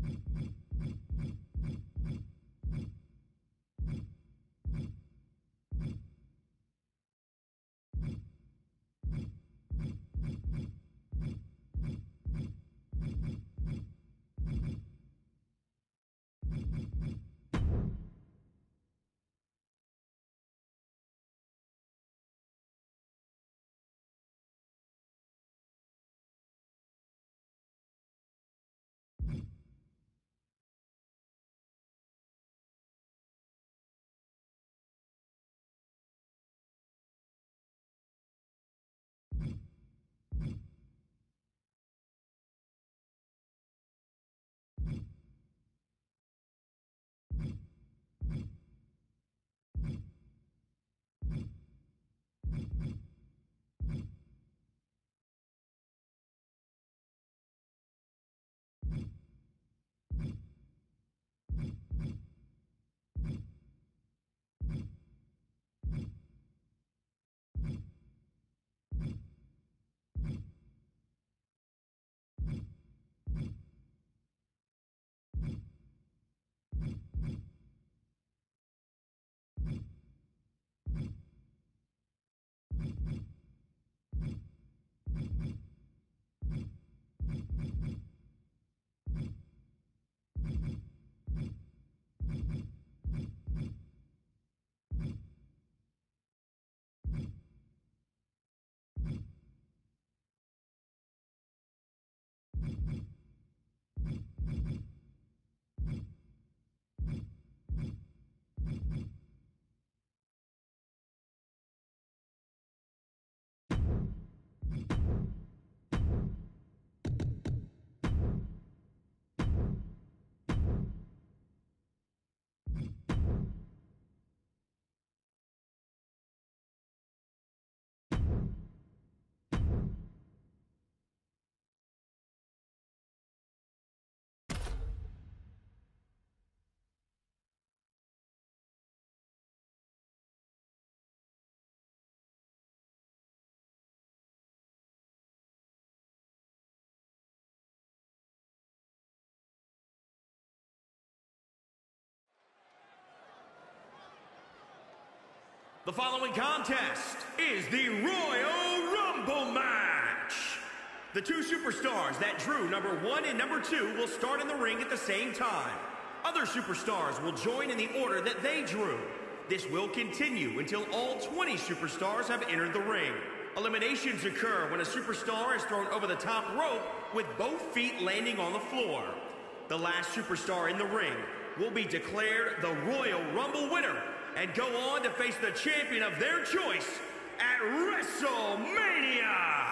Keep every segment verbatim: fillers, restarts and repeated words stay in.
The following contest is the Royal Rumble match. The two superstars that drew number one and number two will start in the ring at the same time. Other superstars will join in the order that they drew. This will continue until all twenty superstars have entered the ring. Eliminations occur when a superstar is thrown over the top rope with both feet landing on the floor. The last superstar in the ring will be declared the Royal Rumble winner and go on to face the champion of their choice at WrestleMania!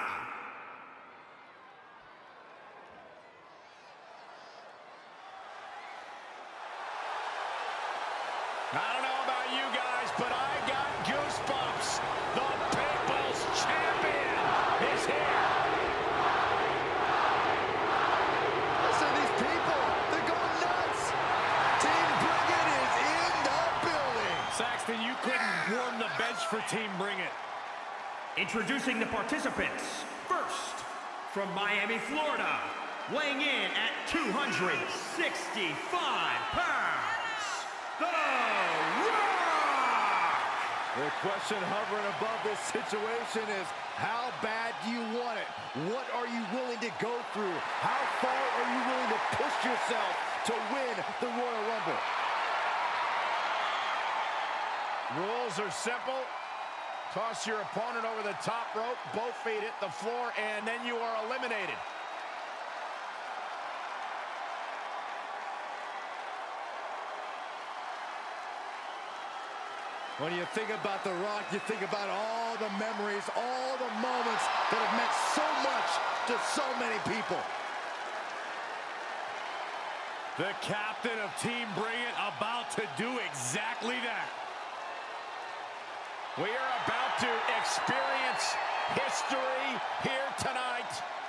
I don't know about you guys, but I got goosebumps. The People's Champion is here. Listen to these people. They're going nuts. Team Bring It is in the building. Saxton, you couldn't warm the bench for Team Bring It. Introducing the participants. First, from Miami, Florida, weighing in at two hundred sixty-five pounds, The Rock! The question hovering above this situation is, how bad do you want it? What are you willing to go through? How far are you willing to push yourself to win the Royal Rumble? Rules are simple. Toss your opponent over the top rope, both feet hit the floor, and then you are eliminated. When you think about The Rock, you think about all the memories, all the moments that have meant so much to so many people. The captain of Team Bring It about to do exactly that. We are about to experience history here tonight.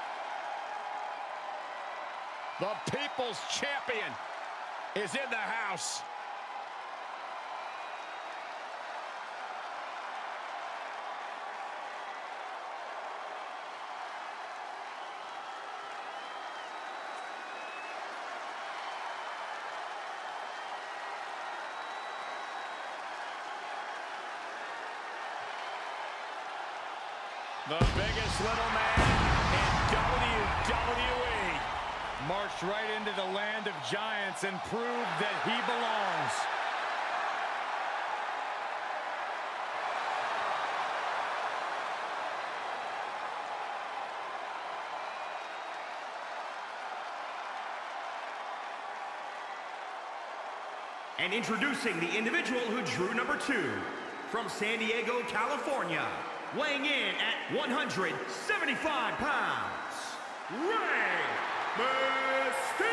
The People's Champion is in the house. The biggest little man in W W E. Marched right into the land of giants and proved that he belongs. And introducing the individual who drew number two, from San Diego, California, weighing in at one hundred seventy-five pounds, Rey Mysterio!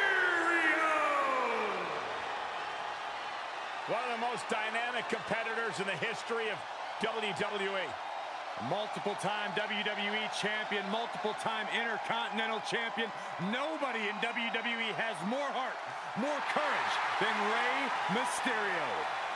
One of the most dynamic competitors in the history of W W E. Multiple-time W W E champion, multiple-time Intercontinental champion. Nobody in W W E has more heart, more courage than Rey Mysterio.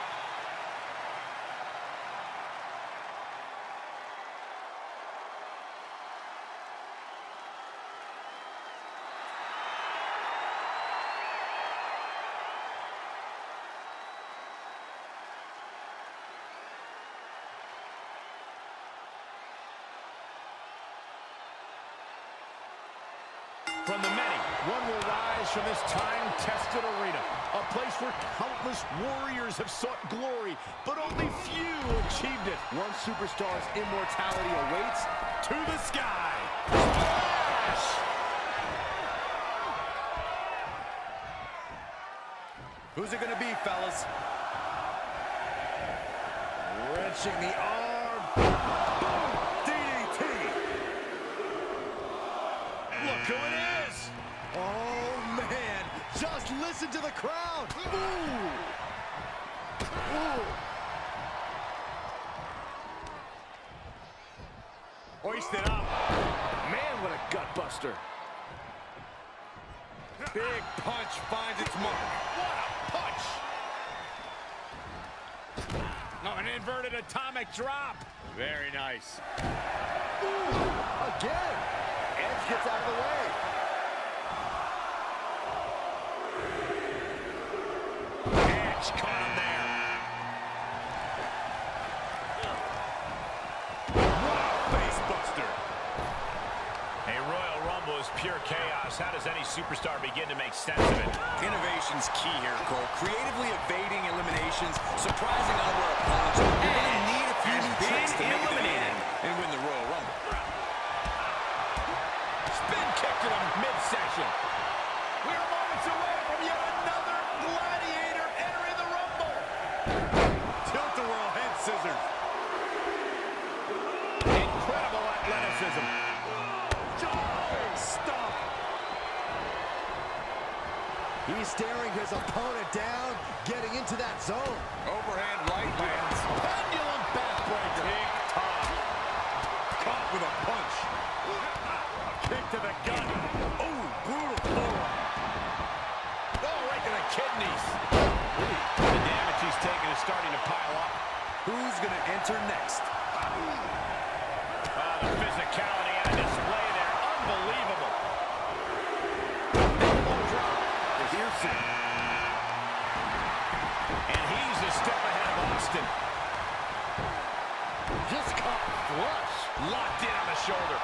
From the many, one will rise from this time-tested arena, a place where countless warriors have sought glory, but only few achieved it. One superstar's immortality awaits to the sky. Splash! Who's it gonna be, fellas? Wrenching the arm. D D T. Look who it is. Oh, man. Just listen to the crowd. Ooh. Ooh. Hoisted up. Man, what a gut buster. Big punch finds its mark. What a punch. No, an inverted atomic drop. Very nice. Ooh. Again. Edge gets out of the way. Edge caught him there. What a face buster. A Royal Rumble is pure chaos. How does any superstar begin to make sense of it? Innovation's key here, Cole. Creatively evading eliminations, surprising on where opponents are. You're going to need a few new tricks to make it to the end and win the Royal Rumble. Spin kick to the midsection. We are moments away from yet another gladiator entering the Rumble. Tilt-a-whirl head scissors. Incredible athleticism. Stop. He's staring his opponent down, getting into that zone. Overhand right lands. Pendulum backbreaker. Tick-tock. Caught with a punch. Kick to the gut. Oh, brutal forearm. Oh, right to the kidneys. The damage he's taken is starting to pile up. Who's going to enter next? Oh, the physicality on display there. Unbelievable. Elbow drop. Piercing. And he's a step ahead of Austin. Just caught flush. Locked in on the shoulder.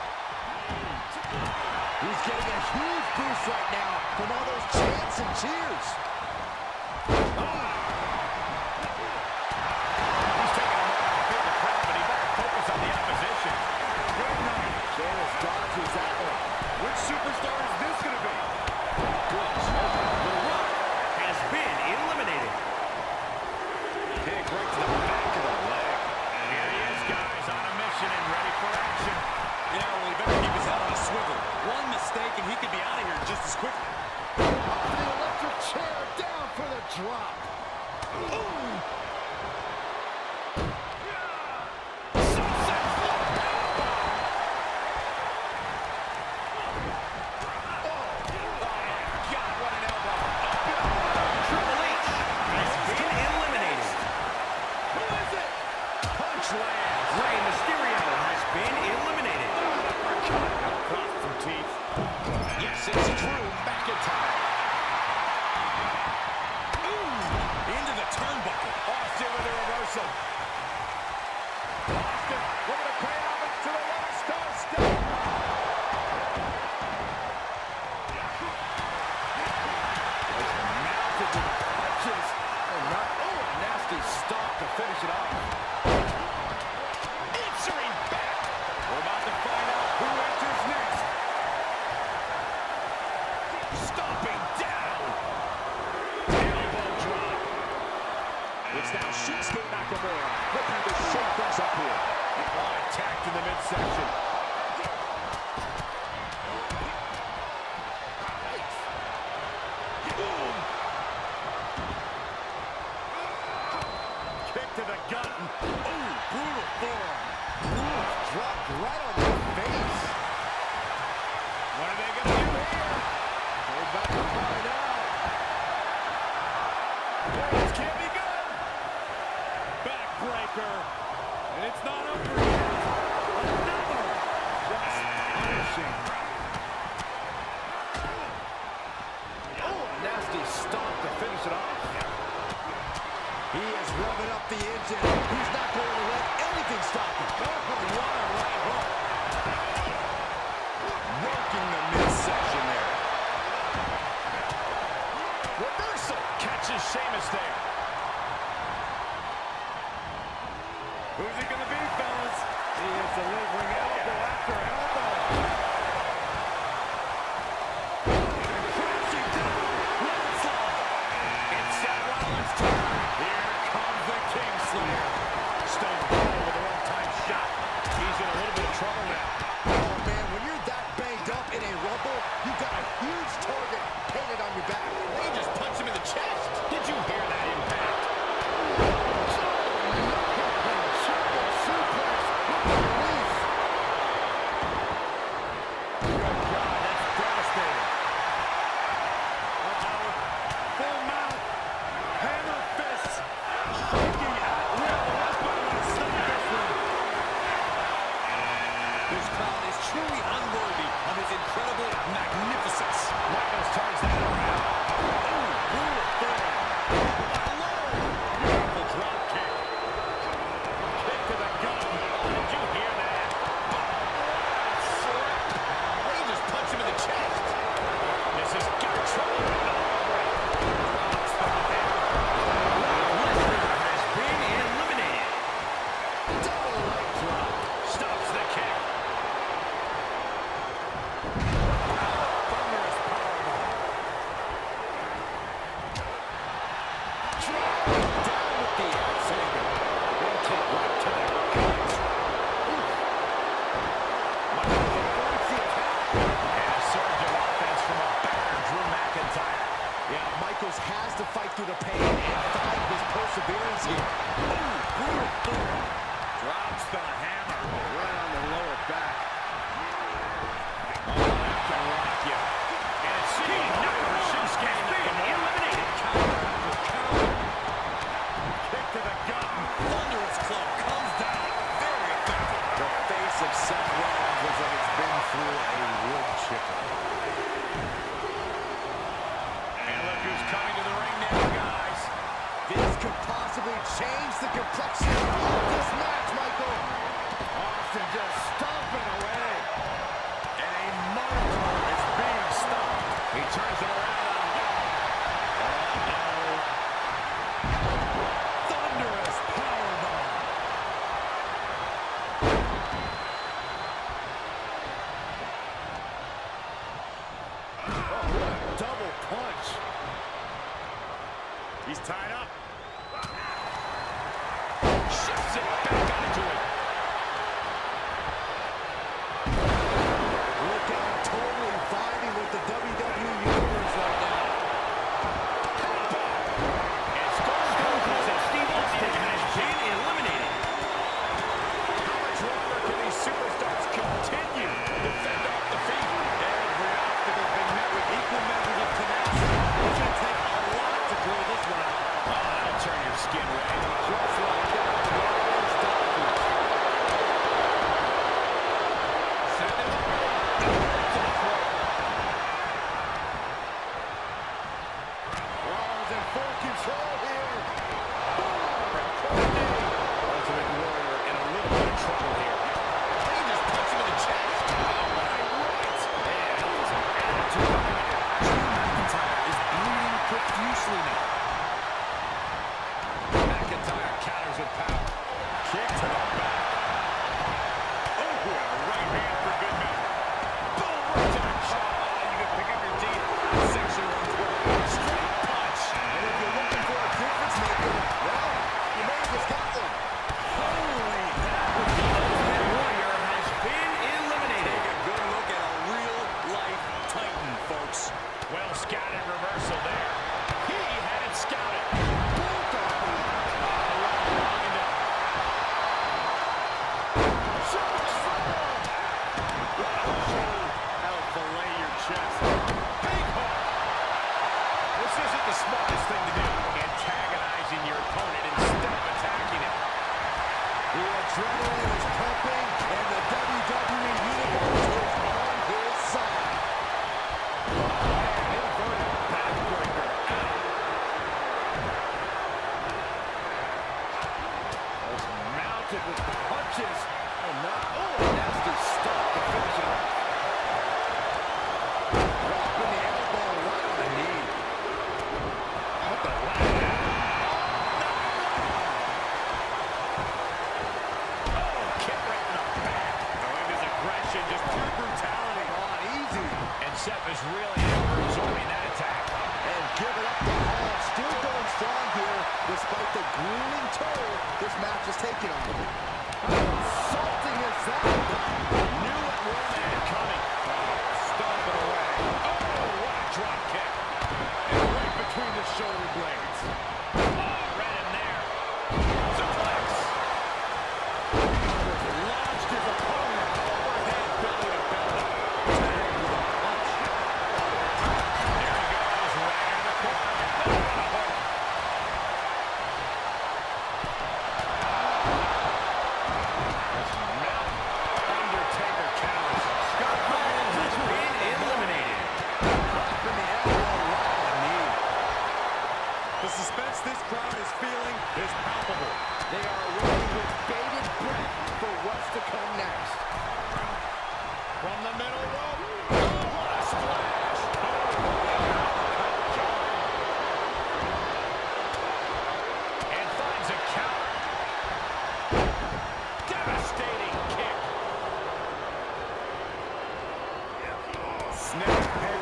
He's getting a huge boost right now from all those chants and cheers. Oh. He's taking a moment to feel the crowd, but he better focus on the opposition. Good night. Sheamus dodges that one. Which superstar is this going to be? The Rock has been eliminated. Kick right to the back of the leg. Here he is, guys, on a mission and ready for action. Yeah, well, he better keep his head on a swivel. One mistake and he could be out of here just as quickly. Off the electric chair, down for the drop. Ooh. Sunset flip powerbomb. Oh, my God, what an elbow. Triple H has been eliminated. Who is it? Punch lands. Rey Mysterio has been eliminated. Across some teeth. Yes, it's true. Back in time. Ooh, into the turnbuckle. Austin with a reversal. Austin looking to pay off. to the last star step. Mounted with punches. And not, oh, a nasty stop to finish it off. Answering back. We're about to find out who enters next. Stomping down. Elbow drop. It's now Shinsuke Nakamura looking to shake things up here. Oh, attacked in the midsection. Boom. Kick to the gut. Ooh, brutal forearm. Ooh, dropped right on the face. What are they going to do here? We're about to find out. This can't be good. Backbreaker. And it's not over yet. Another. Just punishing. Oh, a nasty stomp to finish it off. He is revving up the engine. He's not going to let anything stop him. Oh, what a right hook. Working the midsection there. Reversal. Catches Sheamus there. Who's it going to be, fellas? He is delivering elbow after elbow. Crashing down. Landslide. It's Seth Rollins' turn. Here comes the King Slayer. Stone Cold with a one-time shot. He's in a little bit of trouble now. Oh, man, when you're that banged up in a rumble, you've got a huge target painted on your back. They just punched him in the chest. Did you hear that impact? This crowd is truly unworthy of his incredible magnificence. Michaels turns that around. Ooh, brutal forearm. Alone. Beautiful drop kick. Kick to the gut. Did you hear that? Slap. They just punched him in the chest. This has got trouble. Lesnar has been eliminated. Double leg drop. Stops the kick. Thunderous powerbomb. Dropping down with the axe handle. One kick right to the gut. Oof. Michaels avoids the attack. And a surge of offense from a battered Drew McIntyre. Yeah, Michaels has to fight through the pain and find his perseverance here. Ooh, brutal forearm. Drops the hammer. adrenaline is pumping, and the W W E Universe is on his side. Inverted backbreaker. Was mounted with punches. And not, oh, a nasty stop to finish it off. Dropping the elbow right on the knee. What the lag? Oh, kick right in the back. Showing his aggression, just pure brutality. On easy. And Seth is really absorbing that attack. And give it up to Hall. Still going strong here, despite the grueling toll this match is taking on him. How insulting is that? Knew it was coming. Oh, stomp it away. Oh, what a drop kick. And right between the shoulder blades. Oh, right in there. Suplex. Launched his opponent overhead, belly to belly. Tagged with a punch. There he goes, right in the corner. Undertaker counters. Scott Hall has been eliminated. Dropping the elbow right on the knee. The suspense this crowd is feeling is palpable. They are waiting with bated breath for what's to come next. From the middle rope. Oh, what a splash. Oh, and finds a counter. Devastating kick. Snap head.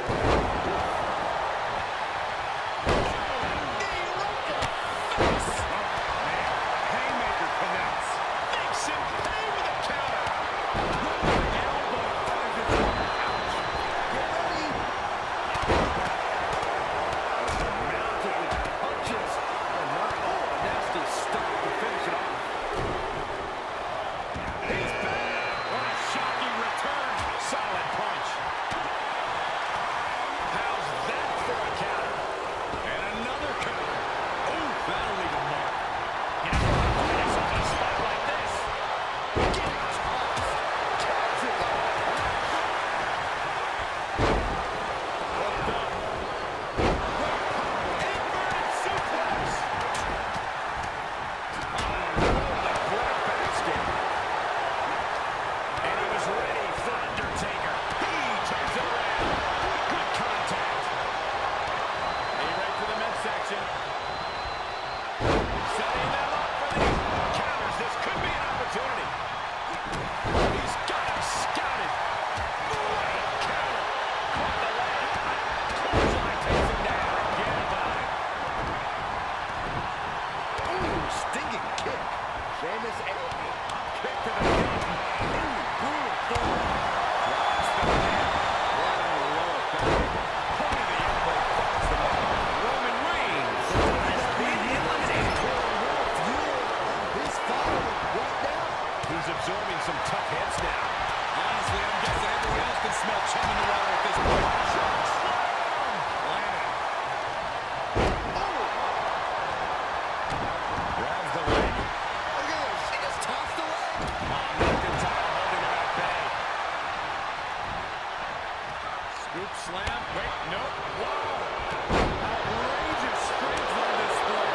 Haymaker connects. Makes him pay with a counter. Elbow finds its mark. Ouch. Get ready. Mounted with punches. And not, oh, a nasty stop to finish it off. He's back. What a shocking return. Solid punch. How's that for a counter? And another counter. Ooh, that'll leave a mark. You never want to find yourself in a spot like this. Getting tossed. Catches it. Hooked up. Inverted suplex. On a roll, the breadbasket. And he was ready for Undertaker. He turns it around. Good contact. Are you ready for the midsection? Setting them up for the counters. This could be an opportunity. He's got him scouted. Great counter. Caught the leg. Clothesline takes him down. Again by. Ooh, stinging kick. Sheamus elbow. Kick to the knee. Ooh, brutal forward. Drops the man. Right on the lower back. Point of the elbow finds the mark. Roman Reigns has been eliminated. Fuel on his following right now. He's absorbing some tough hits now. Honestly, I'm guessing everyone else can smell chum in the water at this point. Landed. Grabs the leg. Look at this. He just tossed the leg. Oh, McIntyre holding him at bay. Scoop slam. Wait, nope. Whoa. Outrageous strength on display.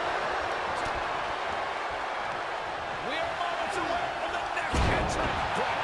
We are moments away from the next entrant.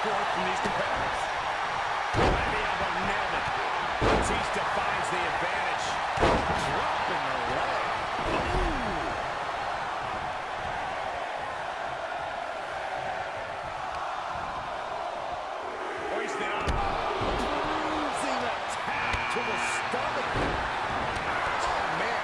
forth from these competitors. Right the elbow, nailed it. Batista finds the advantage. Dropping the leg. Ooh. Hoisted up. Bruising attack to the stomach. Oh, man.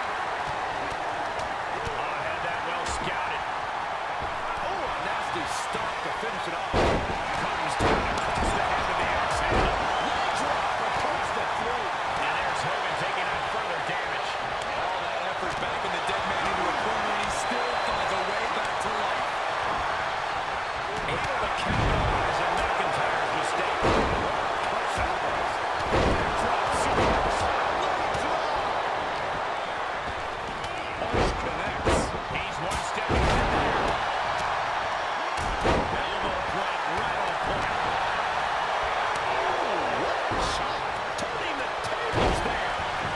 Oh, had that well scouted. Oh, a nasty stop to finish it off. Comes down across the head of the exhale. Leg drop across the throat. And there's Hogan taking out further damage. All that effort back in the dead man into a corner, and he still finds a way back to life. Able to capitalize on McIntyre's mistake. Punch elbows. Drop suplex. Leg drop. Punch connects. He's one step ahead there. Elbow drop right on point. Oh, what a shot. Turning the tables there.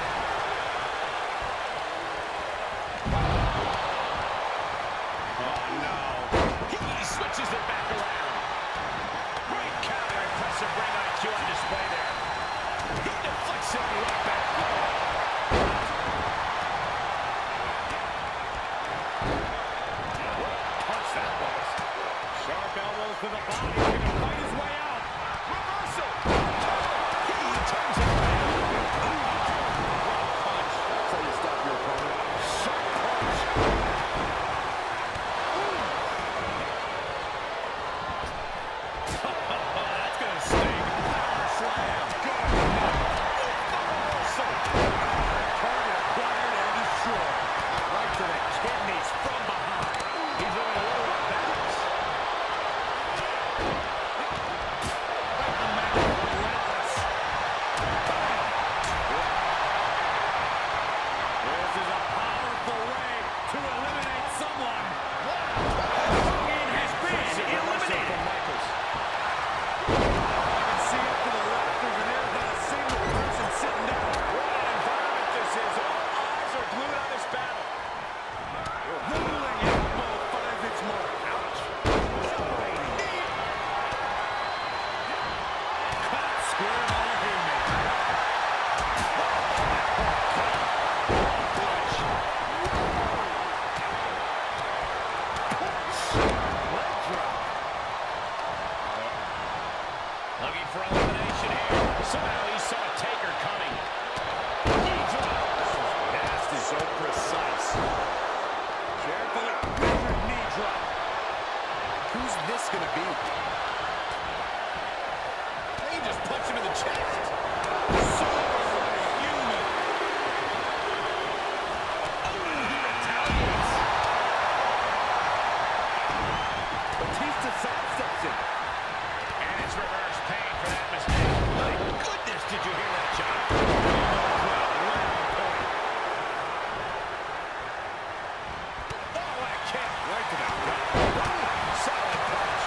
Oh, no. He switches it back around. Great counter, impressive ring I Q on display there. He deflects it right back. Punch that was. Sharp elbows to the body. He's going to fight his way out. Reversal. He turns it around. Punch. That's how you stop your opponent. Sharp punch. That's going to sting. Power slam. Good. Reversal. Target acquired and destroyed. Right to the kidneys from behind. He's looking a little off balance. Right in the mouth. Relentless. This is a powerful way to eliminate someone. Hogan has been eliminated. From Michaels. I can see up to the rafters, and there's not a single person sitting down. What an environment this is. All eyes are glued on this battle. Rolling elbow finds its mark. Ouch. Jumping knee. Caught square on the haymaker. Punch. Leg drop. Looking for elimination here. Somehow he saw Taker coming. Knee drop. Nasty. So precise. Carefully measured knee drop. Who's this going to be? He just punched him in the chest. So human. Oh, he retaliates. Batista sidesteps it. And it's reverse pain for that mistake. My goodness, did you hear that, John? Elbow drop right on point. Oh, what a kick. Right to the gut. Solid punch.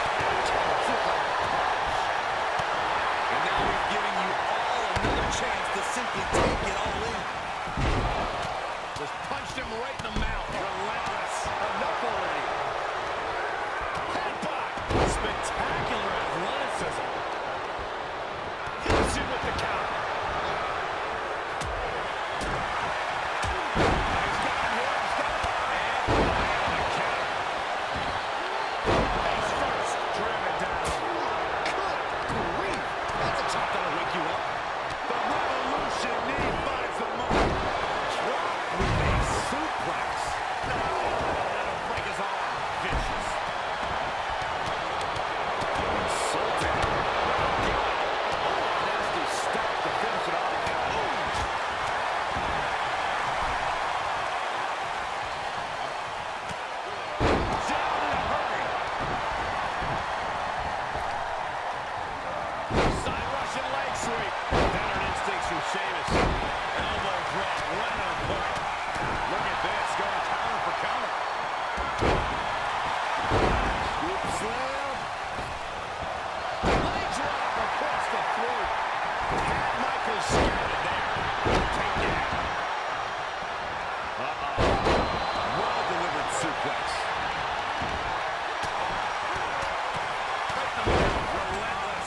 And now he's giving you all another chance to simply take it all in. Just punched him right in the mouth. Relentless. Enough already. Headbutt. Spectacular athleticism. Hits him with the counter. He's got him here. He's got him. And on the counter. Face first. Drag it down. Good grief. That's a chop that'll wake you up. The Revolution knee finds the mark. Drop with a suplex. No, that'll break his arm. Vicious. Insulting. Nasty stop to finish it off. Down in a hurry. Side Russian leg sweep. Veteran instincts from Sheamus. Elbow drop right on point. Look at this, going counter for counter. Scoop slam. Leg drop across the throat. Pat Michaels scouted there. Take down. Uh-oh. Well-delivered suplex. Right in the middle. Relentless.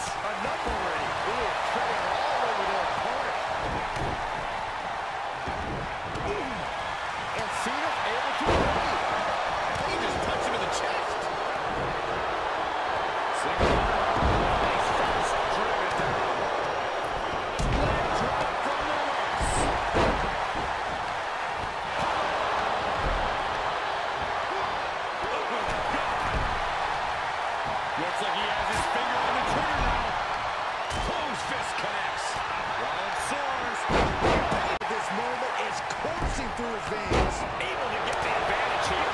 through his veins. Able to get the advantage here.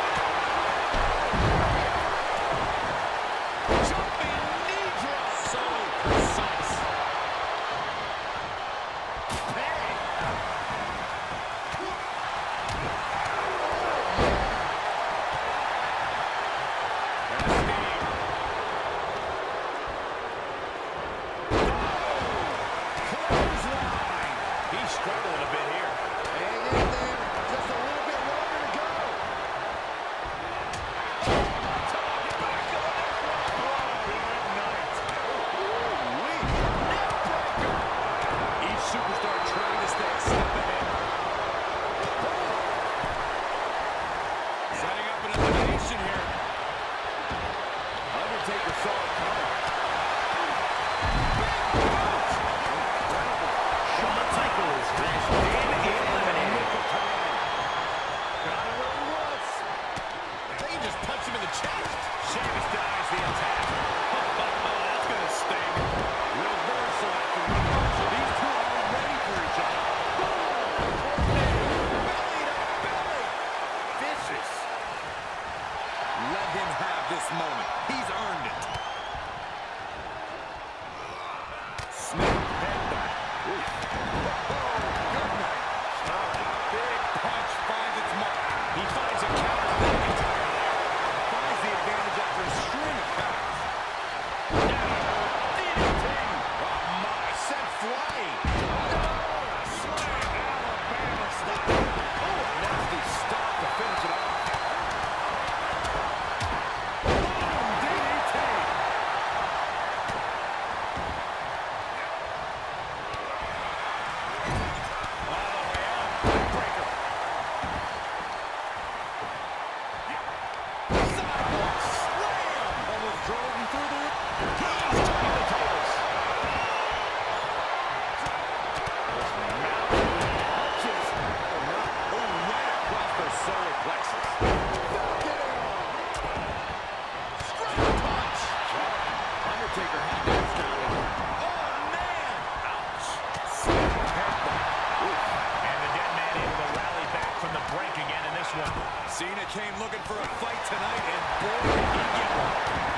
Jumping knee drop. So precise. Bang. Struggling a bit here. Hang in there. Just a little bit longer to go. Each superstar trying to stay a step ahead. Setting up an elimination here. Undertaker saw it coming. Let him have this moment. He's earned it. Snap headbutt. Ooh. Oh, good night. Stop it. Big punch finds its mark. He finds a counter for McIntyre there. Finds the advantage after a string of counters. D D T. Oh, my. Sent flying. Oh, slam. Alabama style. Oh, nasty stop to finish it off. Cena came looking for a fight tonight, and boy, did he get one.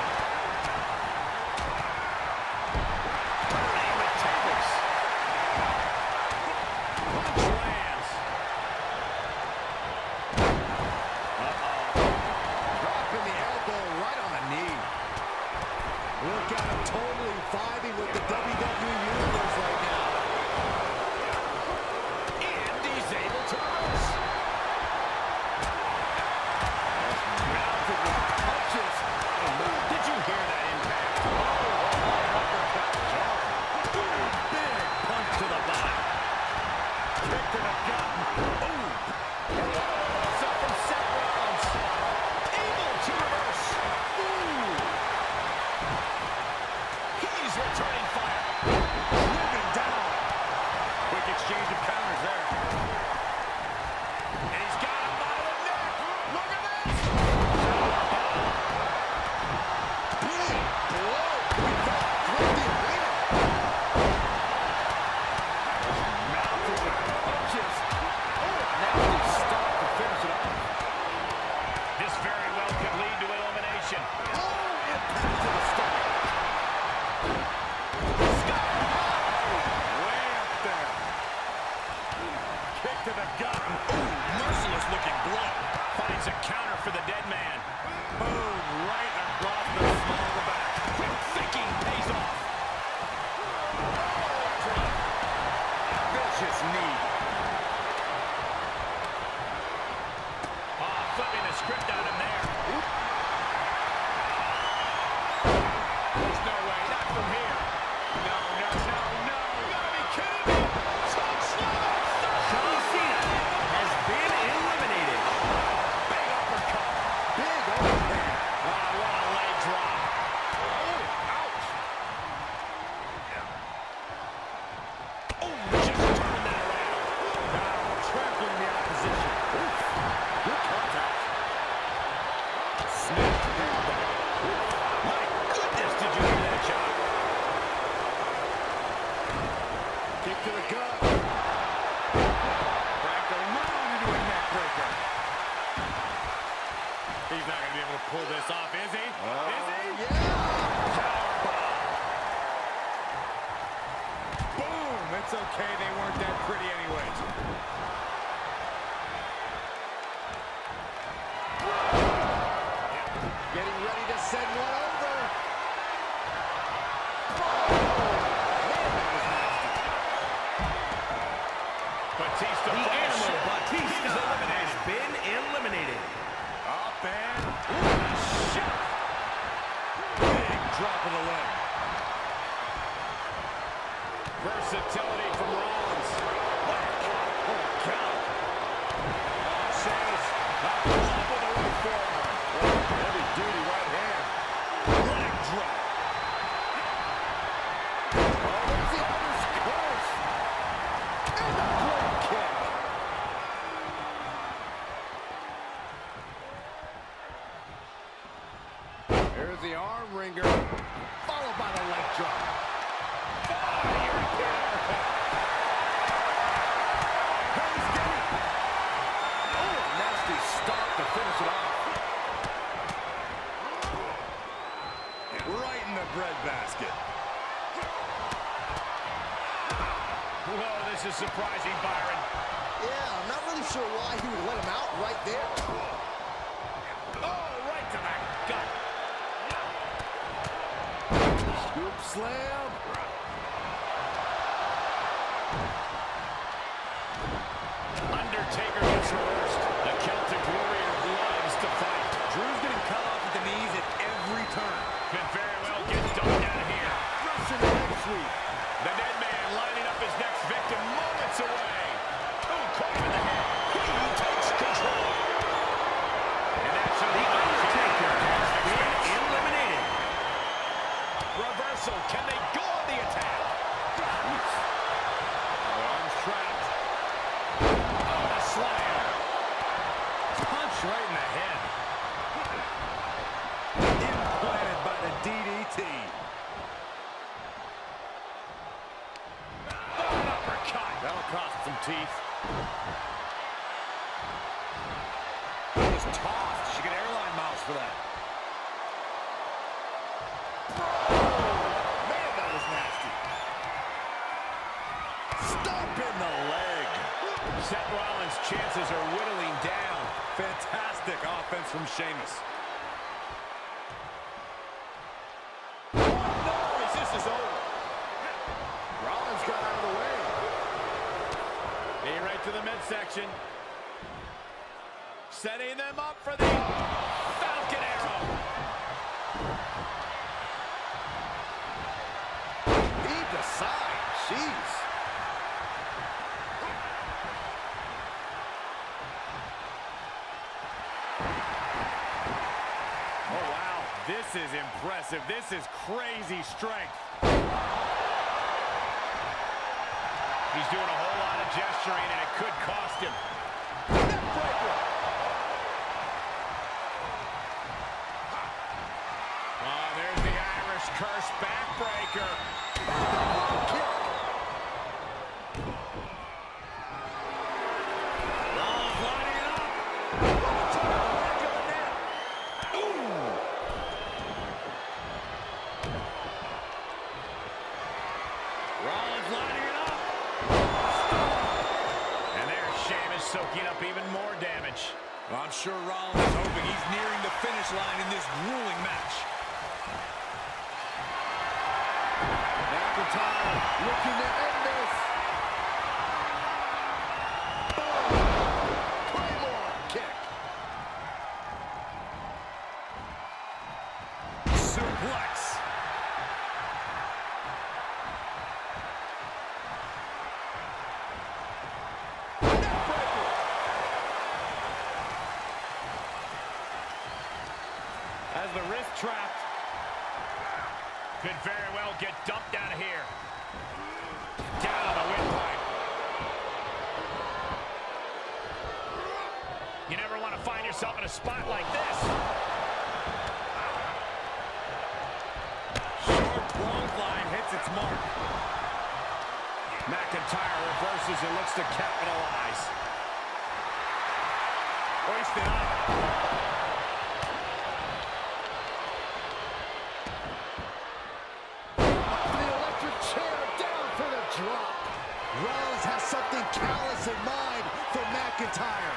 Turning the tables. Punch lands. Uh-oh. Dropping the elbow right on the knee. Look at him totally vibing with the W W E Universe right now. And he's able to reverse. Did you hear that impact? Oh, oh, uppercut. Big punch to the body. Kick to the gut. Ooh. So from set rounds. Able to reverse. Ooh. He's returning fire. Driven down. Quick exchange of counters there. And he's got him by the neck. Look at this. To the gut. Ooh, merciless looking blow. Finds a counter for the dead man. Boom, right across the small of the back. Quick thinking pays off. Vicious knee. Oh, flipping the script on him there. There's no way, not from here. No. It's okay, they weren't that pretty anyways. Getting ready to send one over. Batista, The Animal Batista eliminated. has been eliminated. Up and ooh, shot. Big drop of the leg. Versatility from Rollins. Oh, God. Oh, Sheamus. Up with the right forearm. Heavy duty right hand. Leg drop. Oh, there's the Irish curse. And the drop kick. There's the arm wringer, followed by the leg drop. Right in the breadbasket. Whoa, this is surprising, Byron. Yeah, I'm not really sure why he would let him out right there. Oh, right to the gut. Scoop slam. Undertaker gets reversed. The Celtic Warrior loves to fight. Drew's getting cut off at the knees at every turn. Could very well get dumped out of here. Russian leg sweep. The dead man lining up his next victim moments away. Oh, caught him in the head. He takes control. And that's how The Undertaker has been eliminated. reversal. Can they go on the attack? Arms trapped. Oh, the slam. Punch right in the head. Implanted by the D D T. Oh, an uppercut. That'll cost some teeth. Just tossed. She got airline miles for that. Man, that was nasty. Stomp in the leg. Seth Rollins' chances are whittling down. Fantastic offense from Sheamus. No, this is over. Rollins got out of the way. Knee right to the midsection. Setting them up for the Falcon Arrow. Heave the side. Jeez. Oh, wow. This is impressive. This is crazy strength. He's doing a whole lot of gesturing, and it could cost him. Neckbreaker. Oh, there's the Irish curse backbreaker. Kick. Rollins lining it up. Rollins lining it up. And there's Sheamus soaking up even more damage. Well, I'm sure Rollins is hoping he's nearing the finish line in this grueling match. McIntyre looking to end this. Boom. Claymore kick. Suplex. Neckbreaker. As the wrist trapped. Could very well get dumped out of here. Down on the windpipe. You never want to find yourself in a spot like this. Short clothesline hits its mark. McIntyre reverses and looks to capitalize. Hoisted up. The electric chair down for the drop. Rollins has something callous in mind for McIntyre.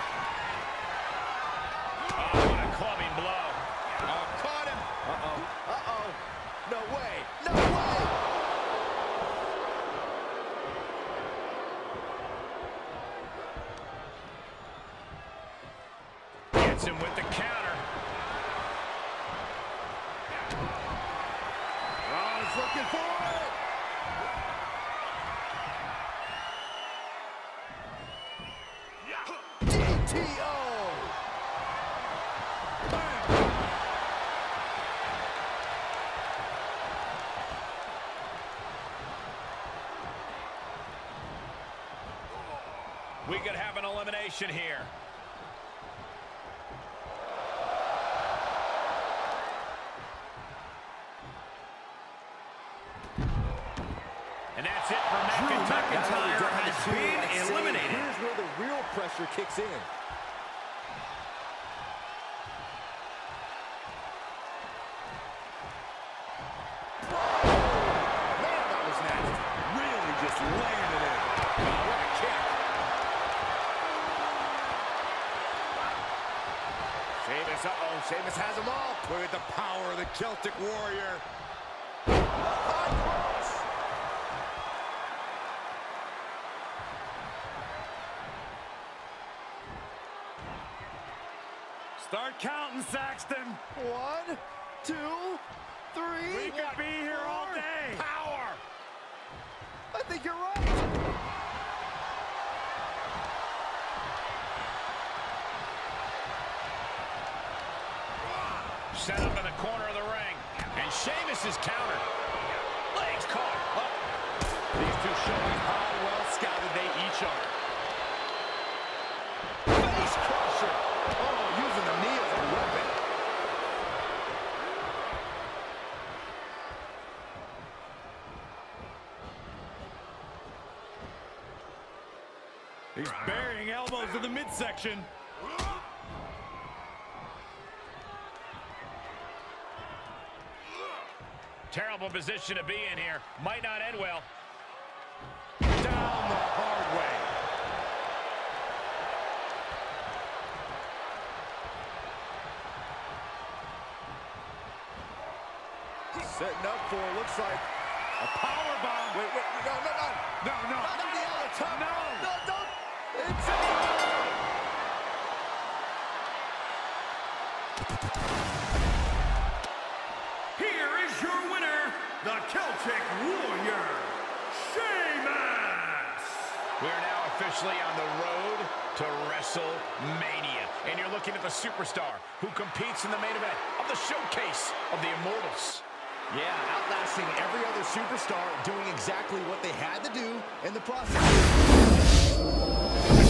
Oh, what a clubbing blow. Oh, caught him. Uh-oh. Uh-oh. No way. No way. Gets him with the counter. Rollins looking for it. D T O. We could have an elimination here. And that's it for Drew McIntyre. McIntyre has been eliminated. Here's where the real pressure kicks in. Man, that was nasty. Really just laying it in. Oh, what a kick. Sheamus, uh-oh, Sheamus has them all. Look at the power of the Celtic Warrior. High cross. Start counting, Saxton. One, two, three. We could be here all day. Power. I think you're right. Set up in the corner of the ring. And Sheamus is countered. Legs caught. Oh. These two showing how well scouted they each are. Face crusher. Oh, using the knee as a weapon. He's burying elbows in the midsection. Terrible position to be in here. Might not end well. Down the hard way. Setting up for, looks like a power bomb. Wait, wait, no, no, no. No, no. Not on the other top. No. No, don't. It's Here is your winner, the Celtic Warrior, Sheamus! We are now officially on the road to WrestleMania. And you're looking at the superstar who competes in the main event of the showcase of the Immortals. Yeah, outlasting every other superstar, doing exactly what they had to do in the process.